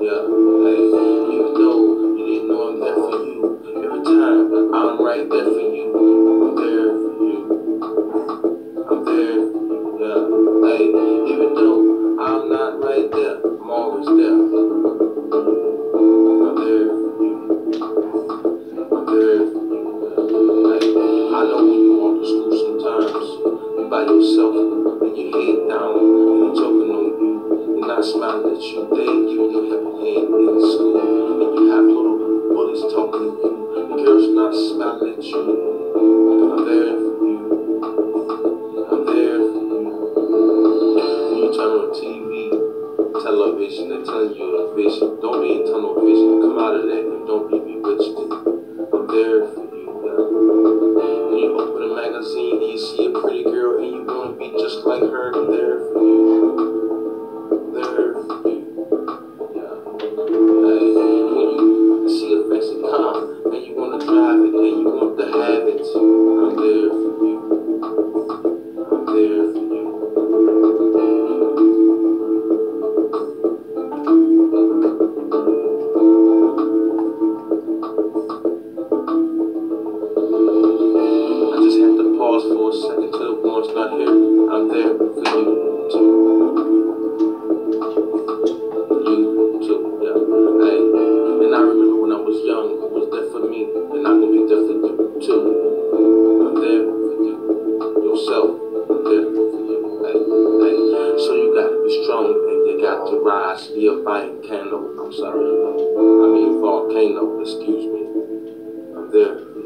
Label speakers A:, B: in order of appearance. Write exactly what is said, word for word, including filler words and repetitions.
A: Yeah, hey, even though you didn't know I'm there for you, every time I'm right there for you. I'm there for you. I'm there for you. Yeah, hey, even though I'm not right there, I'm always there. I'm there for you. I'm there for you. Yeah, hey, I know when you walk to school sometimes, you by yourself and your head down, and you're talking on you, and not smiling at you. They ain't giving you a helping hand in school, and you have little bullies talking to you, and girls not smiling at you. I'm there for you. I'm there for you. When you turn on T V, television, they're telling you a vision. Don't be in tunnel vision. Come out of that and don't be bewitched. I'm there for you. Yeah. When you open a magazine and you see a pretty girl and you want to be just like her, I'm there for you. I'm there for you. Yeah. Hey, when you see a fancy car and you want to drive it and you want to have it, I'm there for you. I'm there for you. I just have to pause for a second till the one's not here. I'm there for you too. You too, yeah. Hey, and I remember when I was young, who was there for me, and I'm gonna be there for you too. I'm there for you, yourself. I'm there for you. Hey, hey. So you gotta be strong and you got to rise. Be a volcano. I'm sorry. I mean volcano. Excuse me. I'm there.